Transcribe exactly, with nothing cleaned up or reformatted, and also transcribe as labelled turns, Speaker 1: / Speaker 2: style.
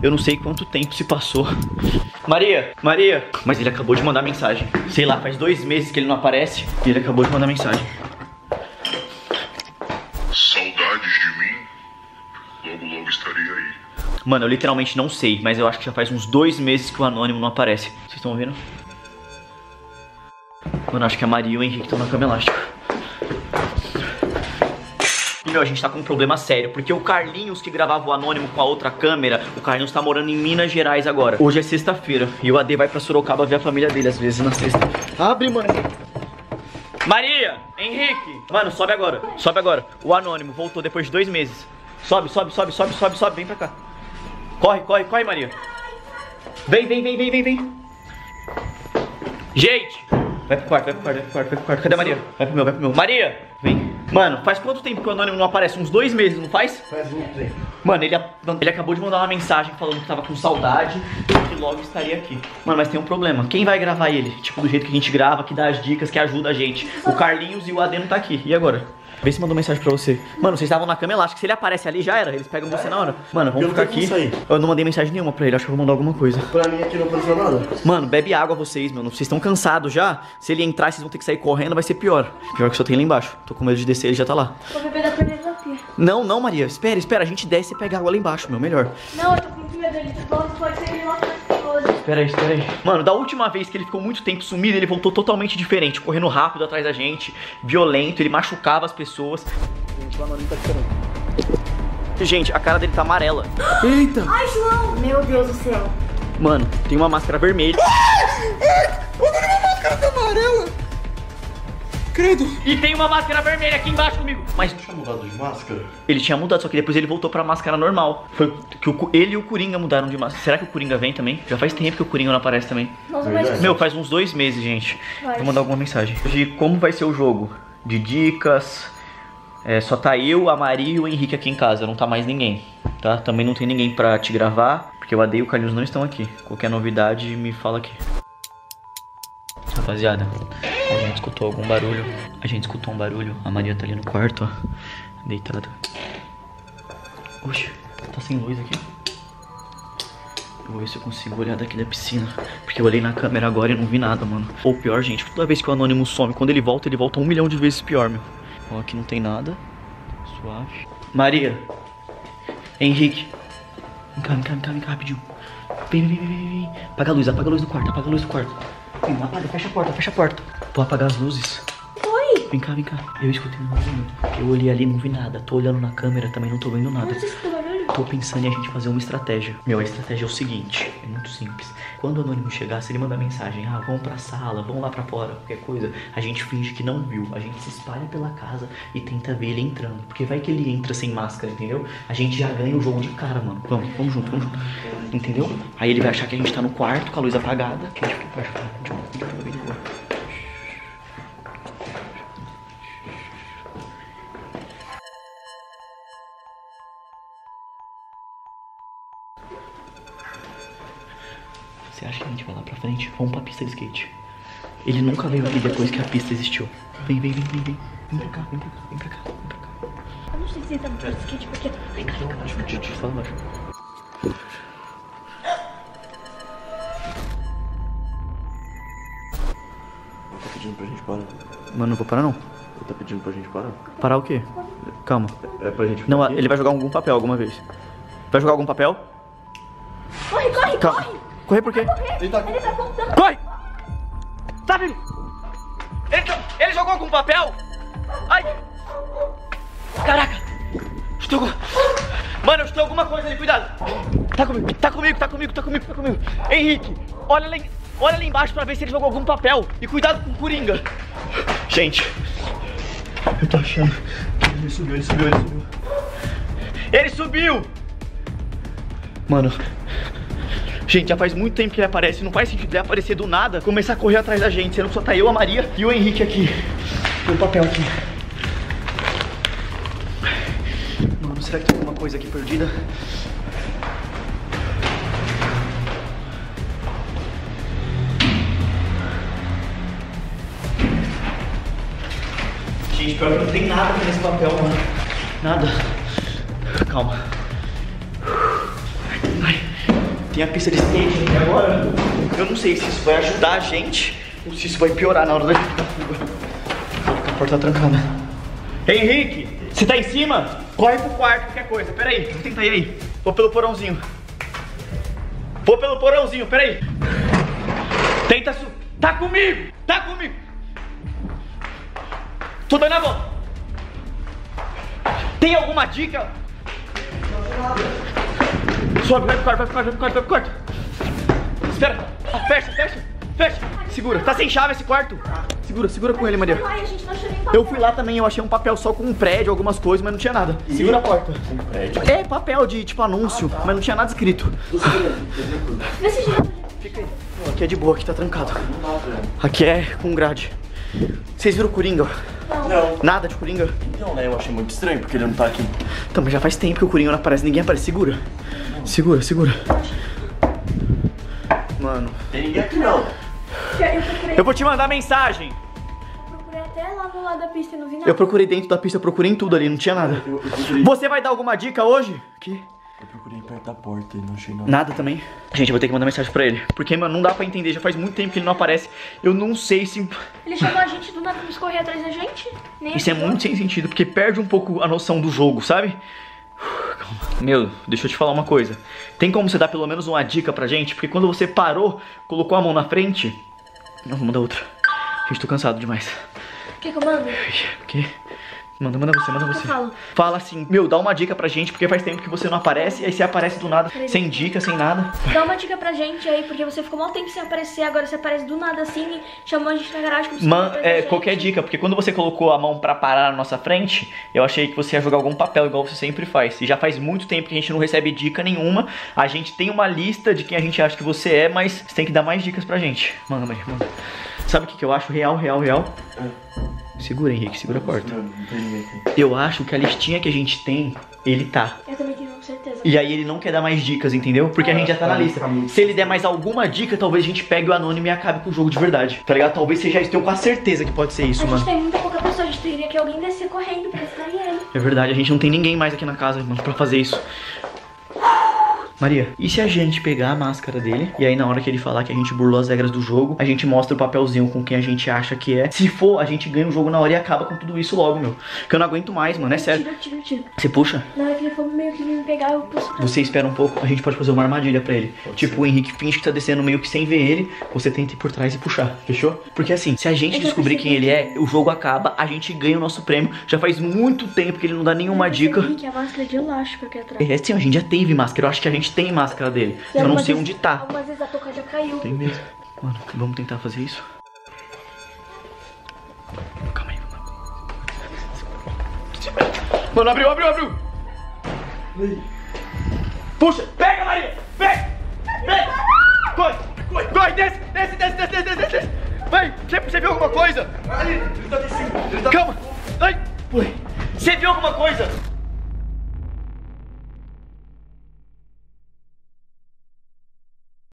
Speaker 1: Eu não sei quanto tempo se passou. Maria, Maria. Mas ele acabou de mandar mensagem. Sei lá, faz dois meses que ele não aparece. E ele acabou de mandar mensagem.
Speaker 2: Saudades de mim? Logo, logo estarei aí.
Speaker 1: Mano, eu literalmente não sei, mas eu acho que já faz uns dois meses que o Anônimo não aparece. Vocês estão ouvindo? Mano, acho que a Maria e o Henrique estão na cama elástica. E, meu, a gente tá com um problema sério, porque o Carlinhos, que gravava o Anônimo com a outra câmera, o Carlinhos tá morando em Minas Gerais agora. Hoje é sexta-feira e o A D vai pra Sorocaba ver a família dele, às vezes, na sexta. Abre, mano. Maria! Henrique! Mano, sobe agora, sobe agora. O Anônimo voltou depois de dois meses. Sobe, sobe, sobe, sobe, sobe, sobe, vem pra cá. Corre, corre, corre, Maria. Vem, vem, vem, vem, vem, vem. Gente! Vai pro quarto, vai pro quarto, vai pro quarto, vai pro quarto. Cadê a Maria? Vai pro meu, vai pro meu. Maria! Vem. Mano, faz quanto tempo que o Anônimo não aparece? Uns dois meses, não faz?
Speaker 3: Faz muito tempo.
Speaker 1: Mano, ele, ele acabou de mandar uma mensagem falando que tava com saudade e que logo estaria aqui. Mano, mas tem um problema. Quem vai gravar ele? Tipo, do jeito que a gente grava, que dá as dicas, que ajuda a gente. O Carlinhos e o A D não tá aqui. E agora? Vê se mandou mensagem pra você. Mano, vocês estavam na cama elástica. Se ele aparece ali, já era. Eles pegam você na hora. Mano, vamos ficar aqui. Eu não mandei mensagem nenhuma pra ele. Acho que eu vou mandar alguma coisa.
Speaker 3: Pra mim aqui não apareceu nada.
Speaker 1: Mano, bebe água vocês, mano. Vocês estão cansados já. Se ele entrar, vocês vão ter que sair correndo, vai ser pior. Pior que só tem lá embaixo. Tô com medo de descer, ele já tá lá.
Speaker 4: Vou beber da torneira da pia.
Speaker 1: Não, não, Maria. Espera, espera. A gente desce e pega água lá embaixo, meu. Melhor.
Speaker 4: Não, eu tô com medo dele. Pode ser ele lá pra pessoas.
Speaker 1: Espera aí, espera aí. Mano, da última vez que ele ficou muito tempo sumido, ele voltou totalmente diferente. Correndo rápido atrás da gente. Violento. Ele machucava as pessoas. Gente, o Anônimo tá esperando. Gente, a cara dele tá amarela.
Speaker 3: Eita!
Speaker 4: Ai, João! Meu Deus do céu.
Speaker 1: Mano, tem uma máscara vermelha.
Speaker 3: O Anônimo é uma máscara tá amarela! Credo!
Speaker 1: E tem uma máscara vermelha aqui embaixo comigo. Mas
Speaker 3: Tinha mudado de máscara?
Speaker 1: ele tinha mudado, só que depois ele voltou pra máscara normal. Foi que o, ele e o Coringa mudaram de máscara. Será que o Coringa vem também? Já faz tempo que o Coringa não aparece também.
Speaker 4: Nossa,
Speaker 3: Verdade.
Speaker 4: mas...
Speaker 1: Meu, faz uns dois meses, gente.
Speaker 4: Vai.
Speaker 1: Vou mandar alguma mensagem. De como vai ser o jogo. De dicas. É, só tá eu, a Maria e o Henrique aqui em casa. Não tá mais ninguém, tá? Também não tem ninguém pra te gravar, porque o A D e o Carlinhos não estão aqui. Qualquer novidade, me fala aqui. Rapaziada, a gente escutou algum barulho. A gente escutou um barulho. A Maria tá ali no quarto, ó. Deitada. Oxe, tá sem luz aqui. Eu vou ver se eu consigo olhar daqui da piscina, porque eu olhei na câmera agora e não vi nada, mano. Ou pior, gente, toda vez que o Anônimo some, quando ele volta, ele volta um milhão de vezes pior, meu. Ó, aqui não tem nada. Suave. Maria. Henrique. Vem cá, vem cá, vem cá, vem cá, rapidinho. Vem, vem, vem, vem, vem. Apaga a luz, apaga a luz do quarto, apaga a luz do quarto. Vem, apaga, fecha a porta, fecha a porta. Vou apagar as luzes.
Speaker 4: Oi!
Speaker 1: Vem cá, vem cá. Eu escutei um barulho. Eu olhei ali e não vi nada. Tô olhando na câmera, também não tô vendo nada.
Speaker 4: Você escutou barulho?
Speaker 1: Tô pensando em a gente fazer uma estratégia. Meu, a estratégia é o seguinte, é muito simples. Quando o Anônimo chegar, se ele mandar mensagem, ah, vamos pra sala, vamos lá pra fora, qualquer coisa, a gente finge que não viu. A gente se espalha pela casa e tenta ver ele entrando. Porque vai que ele entra sem máscara, entendeu? A gente já ganha o jogo de cara, mano. Vamos, vamos junto, vamos junto. Entendeu? Aí ele vai achar que a gente tá no quarto com a luz apagada. Que a gente fica embaixo, a gente fica bem de boa. Você acha que a gente vai lá pra frente? Vamos pra pista de skate. Ele nunca veio aqui depois que a pista existiu. Vem, vem, vem, vem, vem. Vem pra cá, vem pra cá, vem pra cá, vem pra cá.
Speaker 4: Eu não sei se ele tá no pista de skate porque... Vem cá, vem cá.
Speaker 1: Deixa eu te, te falar, baixo.
Speaker 3: Tá pedindo pra gente parar.
Speaker 1: Mano, não vou parar não.
Speaker 3: Ele tá pedindo pra gente parar?
Speaker 1: Parar o quê? Calma.
Speaker 3: É pra gente...
Speaker 1: Não,
Speaker 3: aqui?
Speaker 1: ele vai jogar algum papel alguma vez. Vai jogar algum papel?
Speaker 4: Corre, corre,
Speaker 1: Calma.
Speaker 4: corre!
Speaker 1: Correr por quê?
Speaker 4: Ele tá, ele tá contando.
Speaker 1: Corre! Tá, filho! Ele, ele jogou algum papel? Ai! Caraca! Estou... Mano, eu estou alguma coisa ali, cuidado! Tá comigo, tá comigo, tá comigo, tá comigo, tá comigo. Henrique, olha lá, olha lá embaixo pra ver se ele jogou algum papel. E cuidado com o Coringa. Gente, eu tô achando... Ele subiu, ele subiu, ele subiu. Ele subiu! Mano... Gente, já faz muito tempo que ele aparece. Não faz sentido ele aparecer do nada, começar a correr atrás da gente. Sendo que só tá eu, a Maria e o Henrique aqui. Tem um papel aqui. Mano, será que tem alguma coisa aqui perdida? Gente, pior que não tem nada aqui nesse papel, mano. Nada. Calma. Ai. Tem a pista de skate aqui agora. Eu não sei se isso vai ajudar a gente ou se isso vai piorar na hora da gente dar fuga. A porta tá trancada. Ei, Henrique, você tá em cima? Corre pro quarto, qualquer coisa. Pera aí, vou tentar ir aí. Vou pelo porãozinho. Vou pelo porãozinho, pera aí. Tenta su... Tá comigo! Tá comigo! Tô dando a volta. Tem alguma dica? Sobe, vai pro quarto, vai pro quarto, vai pro quarto, vai pro quarto. Espera, ah, fecha, fecha, fecha. Segura, tá sem chave esse quarto. Segura, segura com ele, Maria. Eu fui lá também, eu achei um papel só com um prédio, algumas coisas, mas não tinha nada. Segura a porta. Um prédio? É, papel de tipo anúncio, mas não tinha nada escrito. Fica aí. Aqui é de boa, aqui tá trancado. Aqui é com grade. Vocês viram o Coringa?
Speaker 5: Não.
Speaker 1: Nada de Coringa?
Speaker 5: Não, né? Eu achei muito estranho porque ele não tá aqui.
Speaker 1: Então, mas já faz tempo que o Coringa não aparece, ninguém aparece. Segura. Segura, segura. Mano.
Speaker 5: Tem ninguém aqui não.
Speaker 4: Eu procurei,
Speaker 1: Eu vou te mandar mensagem.
Speaker 4: procurei até lá no lado da pista e não vi nada.
Speaker 1: Eu procurei dentro da pista, eu procurei em tudo ali, não tinha nada.
Speaker 5: Eu, eu, procurei,
Speaker 1: Você vai dar alguma dica hoje? Que?
Speaker 5: eu procurei perto da porta e não achei nada.
Speaker 1: Nada também. Gente, eu vou ter que mandar mensagem pra ele. Porque, mano, não dá pra entender. Já faz muito tempo que ele não aparece. Eu não sei se...
Speaker 4: Ele chamou a gente do nada pra correr atrás da gente. Nem
Speaker 1: Isso é
Speaker 4: avisou.
Speaker 1: muito sem sentido, porque perde um pouco a noção do jogo, sabe? Calma. Meu, deixa eu te falar uma coisa. Tem como você dar pelo menos uma dica pra gente? Porque quando você parou, colocou a mão na frente... Não, vou mandar outra. Gente, tô cansado demais.
Speaker 4: Quer que eu mando?
Speaker 1: O quê? Manda, manda você, manda
Speaker 4: O que
Speaker 1: você.
Speaker 4: eu falo?
Speaker 1: Fala assim, meu, dá uma dica pra gente, porque faz tempo que você não aparece, e aí você aparece do nada, sem dica, sem nada.
Speaker 4: Dá uma dica pra gente aí, porque você ficou mal tempo sem aparecer, agora você aparece do nada assim e chamou a gente na garagem como se
Speaker 1: Man,
Speaker 4: fosse atrás da
Speaker 1: é,
Speaker 4: gente.
Speaker 1: qualquer dica, porque quando você colocou a mão pra parar na nossa frente, eu achei que você ia jogar algum papel, igual você sempre faz. E já faz muito tempo que a gente não recebe dica nenhuma. A gente tem uma lista de quem a gente acha que você é, mas você tem que dar mais dicas pra gente. Manda, mãe, manda. Sabe o que, que eu acho? Real, real, real. Segura, Henrique, segura a porta.
Speaker 5: Não, não tem ninguém aqui.
Speaker 1: Eu acho que a listinha que a gente tem, ele tá.
Speaker 4: Eu também tenho certeza.
Speaker 1: E aí ele não quer dar mais dicas, entendeu? Porque a gente já tá na lista. Se ele der mais alguma dica, talvez a gente pegue o anônimo e acabe com o jogo de verdade. Tá ligado? Talvez você já esteja com a certeza que pode ser isso,
Speaker 4: A
Speaker 1: mano.
Speaker 4: gente tem muita pouca pessoa, a gente teria que alguém descer correndo pra distrair ele.
Speaker 1: É verdade, a gente não tem ninguém mais aqui na casa, mano, pra fazer isso. Maria, e se a gente pegar a máscara dele e aí na hora que ele falar que a gente burlou as regras do jogo, a gente mostra o papelzinho com quem a gente acha que é. Se for, a gente ganha o jogo na hora e acaba com tudo isso logo, meu. Que eu não aguento mais, mano, é sério.
Speaker 4: Tira, tira, tira.
Speaker 1: Você puxa?
Speaker 4: Na hora que ele for meio que me pegar, eu puxo pra
Speaker 1: Você espera um pouco, a gente pode fazer uma armadilha pra ele. Tipo, o Henrique finge que tá descendo meio que sem ver ele, você tenta ir por trás e puxar, fechou? Porque assim, se a gente
Speaker 4: Eu já
Speaker 1: descobrir quem
Speaker 4: percebi.
Speaker 1: ele é, o jogo acaba, a gente ganha o nosso prêmio. Já faz muito tempo que ele não dá nenhuma dica.
Speaker 4: Que a máscara de elástico aqui atrás.
Speaker 1: É, sim, a gente já teve máscara, eu acho que a gente tem máscara dele.
Speaker 4: E
Speaker 1: Eu não
Speaker 4: algumas
Speaker 1: sei
Speaker 4: vezes-
Speaker 1: onde tá.
Speaker 4: Algumas vezes a touca já caiu.
Speaker 1: Tem mesmo. Mano, vamos tentar fazer isso? Calma aí, mano. Mano, abriu, abriu, abriu! Puxa! Pega, Maria! Pega! Pega! Corre! Corre! Corre! Desce! Desce, desce, desce, desce, desce, desce! Vai! Você, você viu alguma coisa?
Speaker 5: Ali, ele tá descendo. Ele tá...
Speaker 1: Calma! Ai! Ui. Você viu alguma coisa?